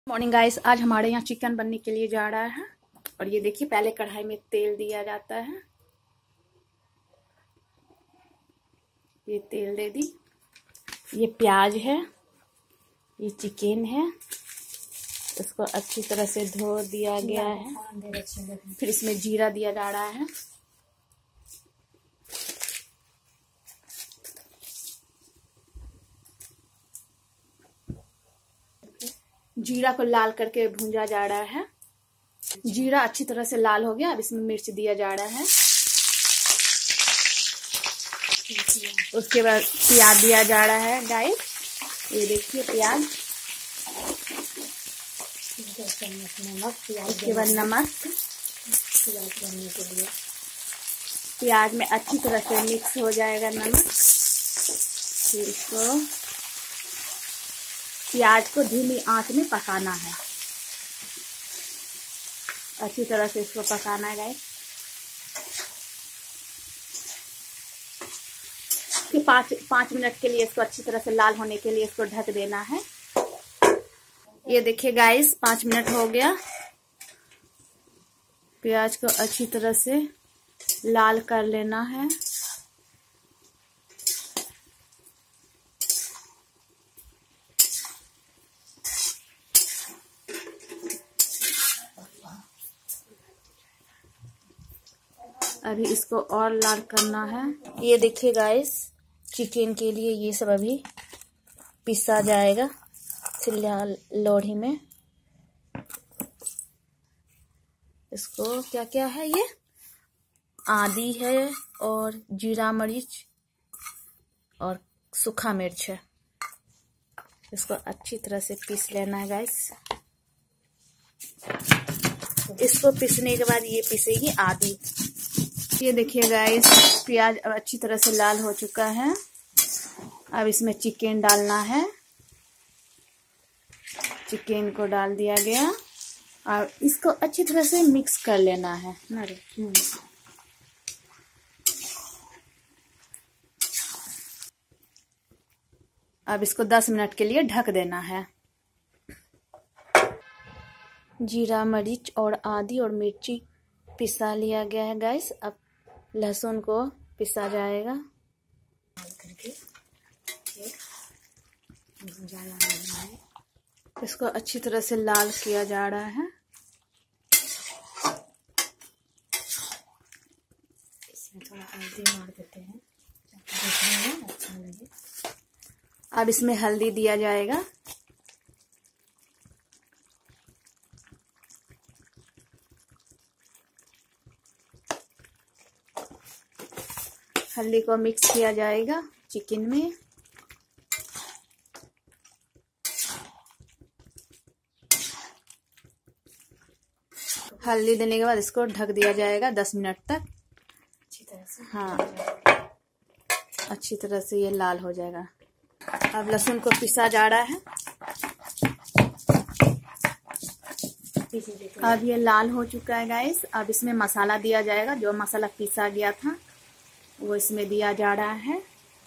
Morning guys, आज हमारे यहाँ चिकन बनने के लिए जा रहा है। और ये देखिए, पहले कढ़ाई में तेल दिया जाता है। ये तेल दे दी, ये प्याज है, ये चिकन है, इसको अच्छी तरह से धो दिया गया है। फिर इसमें जीरा दिया जा रहा है। जीरा को लाल करके भूंजा जा रहा है। जीरा अच्छी तरह से लाल हो गया। अब इसमें मिर्च दिया जा रहा है। उसके बाद प्याज दिया जा रहा है गाइस। ये देखिए प्याज। उसके बाद नमक। प्याज में अच्छी तरह से मिक्स हो जाएगा नमक। फिर इसको प्याज को धीमी आंच में पकाना है। अच्छी तरह से इसको पकाना है गाइस। फिर 5 मिनट के लिए इसको अच्छी तरह से लाल होने के लिए इसको ढक देना है। ये देखिए गाइस, 5 मिनट हो गया। प्याज को अच्छी तरह से लाल कर लेना है। अभी इसको और लाल करना है। ये देखिए गाइस, चिकन के लिए ये सब अभी पिसा जाएगा सिल्ला लोढ़ी में। इसको क्या क्या है, ये आदी है और जीरा मरीच और सूखा मिर्च है। इसको अच्छी तरह से पीस लेना है गाइस। इसको पीसने के बाद ये पीसेगी आदी। ये देखिए गाइस, प्याज अब अच्छी तरह से लाल हो चुका है। अब इसमें चिकन डालना है। चिकन को डाल दिया गया और इसको अच्छी तरह से मिक्स कर लेना है। अब इसको 10 मिनट के लिए ढक देना है। जीरा मरीच और आदी और मिर्ची पिसा लिया गया है गाइस। अब लहसुन को पिसा जाएगा। इसको अच्छी तरह से लाल किया जा रहा है। इसमें थोड़ा हल्दी मार देते हैं, देखने में अच्छा लगे। अब इसमें हल्दी दिया जाएगा। हल्दी को मिक्स किया जाएगा चिकन में। हल्दी देने के बाद इसको ढक दिया जाएगा 10 मिनट तक। अच्छी तरह से, हाँ, अच्छी तरह से ये लाल हो जाएगा। अब लहसुन को पिसा जा रहा है। अब ये लाल हो चुका है गाइस। अब इसमें मसाला दिया जाएगा। जो मसाला पिसा गया था वो इसमें दिया जा रहा है।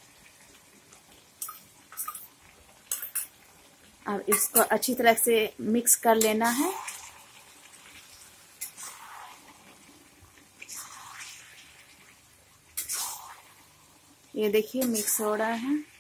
अब इसको अच्छी तरह से मिक्स कर लेना है। ये देखिए मिक्स हो रहा है।